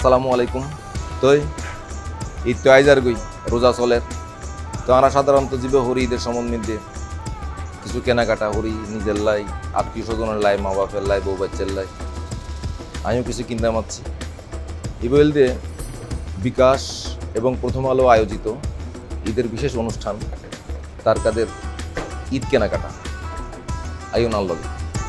আসসালামু আলাইকুম। তো ঈদ তো আইজার গই রোজা চলে, তো আমরা সাধারণত জীবে হরি ঈদের সম্বন্ধে কিছু কেনাকাটা হরি নিজের লাই, আত্মীয় স্বজনের লাই, মা বাপের লাই, বউ বাচ্চার লাই। আমিও কিছু কিনতে পারছি। এই বলতে বিকাশ এবং প্রথম আলো আয়োজিত ঈদের বিশেষ অনুষ্ঠান তার কাদের ঈদ কেনাকাটা আইও নাল লগে।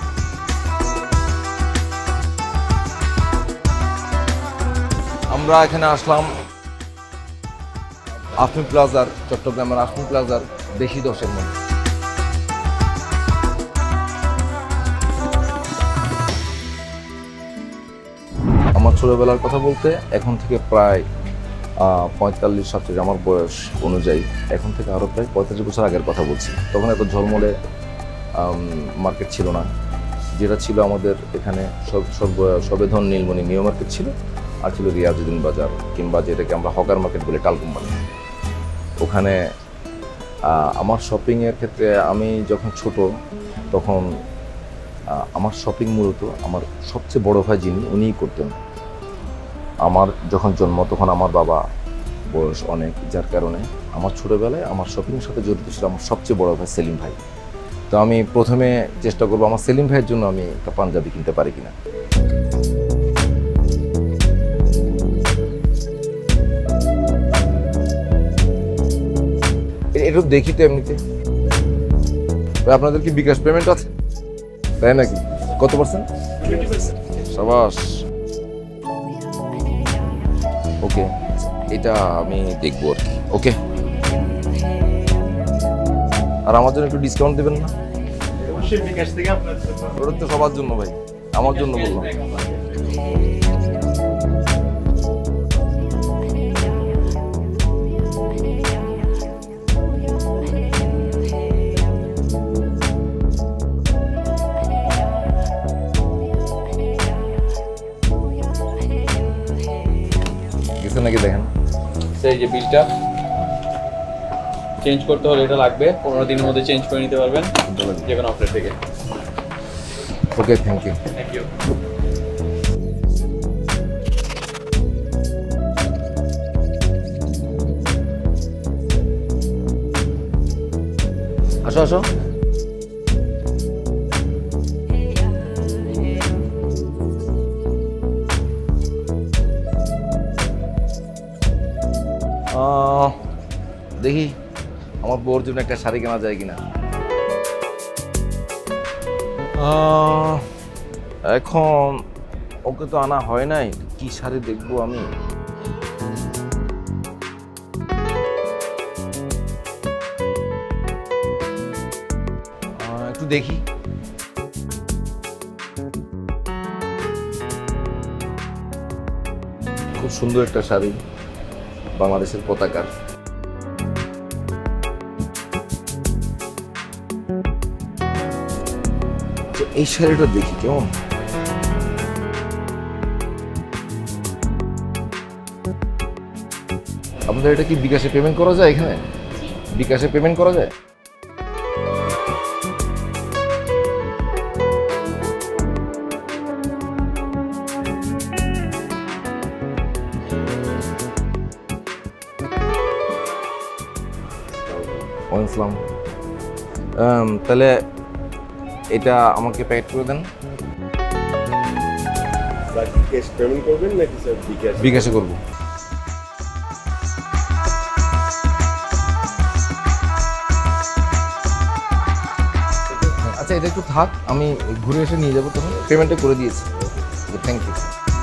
আমরা এখানে আসলাম আফমি প্লাজার, চট্টগ্রামের আফমি প্লাজার বেশি দশের মধ্যে। আমার ছোটবেলার কথা বলতে এখন থেকে প্রায় 45-47 আমার বয়স অনুযায়ী, এখন থেকে আরও প্রায় 45 বছর আগের কথা বলছি। তখন এত ঝলমলে মার্কেট ছিল না। যেটা ছিল আমাদের এখানে সবেধন নীলমণি নিউ মার্কেট ছিল, আর ছিল রিয়াজউদ্দিন বাজার, কিংবা যেটাকে আমরা হকার মার্কেট বলে টাল কোম্পানি। ওখানে আমার শপিংয়ের ক্ষেত্রে আমি যখন ছোট তখন আমার শপিং মূলত আমার সবচেয়ে বড় ভাই যিনি উনিই করতেন। আমার যখন জন্ম তখন আমার বাবা বয়স অনেক, যার কারণে আমার ছোটোবেলায় আমার শপিংয়ের সাথে জড়িত ছিল আমার সবচেয়ে বড় ভাই সেলিম ভাই। তো আমি প্রথমে চেষ্টা করবো আমার সেলিম ভাইয়ের জন্য আমি একটা পাঞ্জাবি কিনতে পারি কিনা। এটা দেখি তো এমনিতে। আপনাদের কি বিকাশ পেমেন্ট আছে? তাই নাকি? কত পার্সেন্ট? 20%। সাবাস, ওকে, এটা আমি দেখবো আর কি। ওকে, আর আমার জন্য একটু ডিসকাউন্ট দেবেন না? ওটা তো সবার জন্য ভাই, আমার জন্য বললাম। নাকি দেখেন সেই যে বিলটা চেঞ্জ করতে হলে এটা লাগবে, 15 দিনের মধ্যে চেঞ্জ করে নিতে পারবেন যে কোনো অফার থেকে। Okay, thank you. Thank you. আসো আসো। দেখি আমার বউর জন্য একটা শাড়ি কেনা যায় কিনা। এখন ওকে তো আনা হয় নাই, কি শাড়ি দেখবো আমি। একটু দেখি। খুব সুন্দর একটা শাড়ি, বাংলাদেশের পতাকার। এই শাড়িটা দেখি কেমন। আপনাদের এটা কি বিকাশে পেমেন্ট করা যায়? এখানে বিকাশে পেমেন্ট করা যায়? ওয়ালাইকুম। তাহলে এটা আমাকে প্যাকেট করে দেন। ক্যাশ পেমেন্ট করবেন নাকি স্যার বিকাশে করব? আচ্ছা, এটা একটু থাক, আমি ঘুরে এসে নিয়ে যাবো, তখন পেমেন্টটা করে দিয়েছি। Thank you.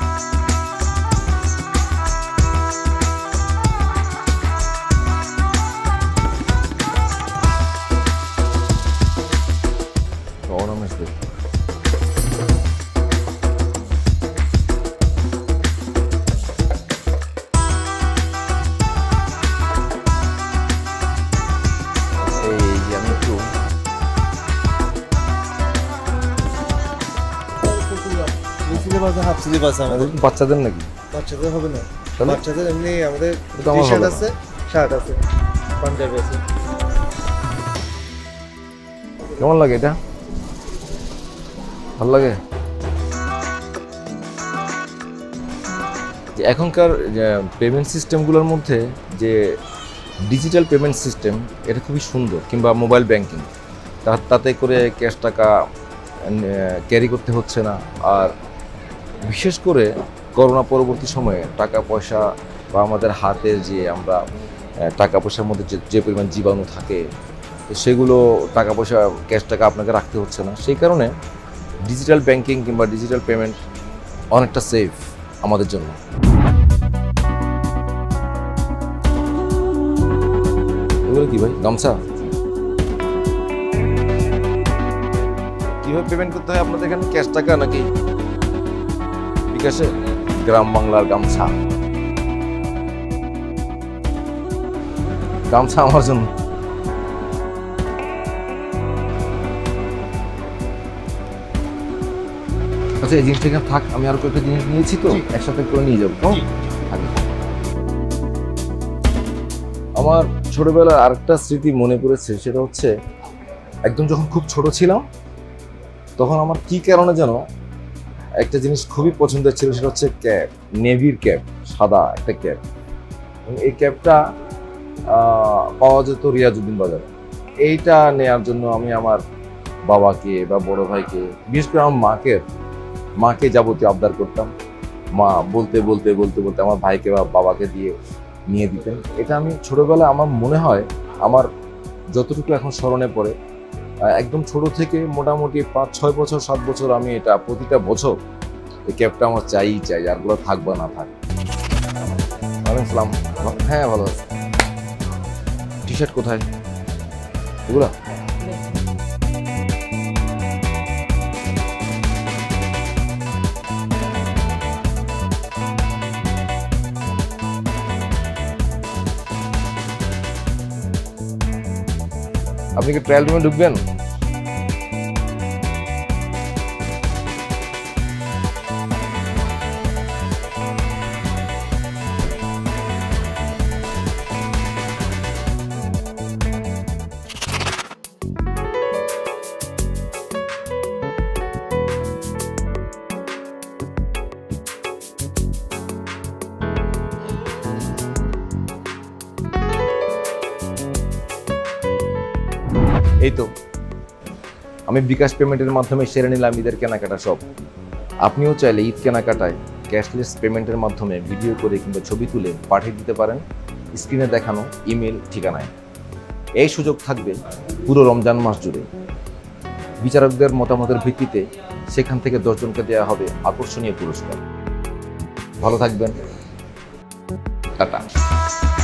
বাচ্চাদের নাকি? বাচ্চাদের হবে না, বাচ্চাদের এমনি আমাদের টি-শার্ট আছে, শার্ট আছে, পাঞ্জাবি আছে। কেমন লাগে এটা? ভালো লাগে? যে এখনকার পেমেন্ট সিস্টেমগুলোর মধ্যে যে ডিজিটাল পেমেন্ট সিস্টেম এটা খুবই সুন্দর, কিংবা মোবাইল ব্যাংকিং, তাতে করে ক্যাশ টাকা ক্যারি করতে হচ্ছে না। আর বিশেষ করে করোনা পরবর্তী সময়ে টাকা পয়সা বা আমাদের হাতে যে আমরা টাকা পয়সার মধ্যে যে পরিমাণ জীবাণু থাকে, তো সেগুলো টাকা পয়সা ক্যাশ টাকা আপনাকে রাখতে হচ্ছে না। সেই কারণে ডিজিটাল ব্যাংকিং কিংবা ডিজিটাল পেমেন্ট অনেকটা সেফ আমাদের জন্য। এগুলো কি ভাই, গামছা? কিভাবে পেমেন্ট করতে হয় আপনাদের এখানে, ক্যাশ টাকা নাকি বিকাশে? গ্রাম বাংলার গামছা, গামছা আমার জন্য। আচ্ছা, এই জিনিসটা এখানে থাক, আমি আরো কয়েকটা জিনিস নিয়েছি তো একসাথে করে নিয়ে যাবো। আমার ছোটবেলার আরেকটা স্মৃতি মনে পড়েছে, সেটা হচ্ছে একদম যখন খুব ছোট ছিলাম তখন আমার কি কারণে যেন একটা জিনিস খুবই পছন্দের ছিল, সেটা হচ্ছে ক্যাপ, নেভির ক্যাপ, সাদা একটা ক্যাপ। এই ক্যাপটা পাওয়া যেত রিয়াজউদ্দিন বাজারে। এইটা নেয়ার জন্য আমি আমার বাবাকে বা বড় ভাইকে, বিশেষ করে আমার মাকে যাবতীয় আবদার করতাম। মা বলতে বলতে বলতে বলতে আমার ভাইকে বা বাবাকে দিয়ে নিয়ে দিতেন। এটা আমি ছোটবেলায়, আমার মনে হয় আমার যতটুকু এখন স্মরণে পড়ে, একদম ছোট থেকে মোটামুটি 5-6 বছর 7 বছর আমি এটা প্রতিটা বছর এই ক্যাপটা আমার চাই, আরগুলো থাক বা না থাক। ওয়ালাইকুম। হ্যাঁ, ভালো আছে। টি শার্ট কোথায় এগুলা? আপনি কি ট্রায়াল রুমে ঢুকবেন? এই তো আমি বিকাশ পেমেন্টের মাধ্যমে সেরে নিলাম ঈদের কেনাকাটা সব। আপনিও চাইলে ঈদ কেনাকাটায় ক্যাশলেস পেমেন্টের মাধ্যমে ভিডিও করে কিংবা ছবি তুলে পাঠিয়ে দিতে পারেন স্ক্রিনে দেখানো ইমেল ঠিকানায়। এই সুযোগ থাকবে পুরো রমজান মাস জুড়ে। বিচারকদের মতামতের ভিত্তিতে সেখান থেকে 10 জনকে দেওয়া হবে আকর্ষণীয় পুরস্কার। ভালো থাকবেন, টাটা।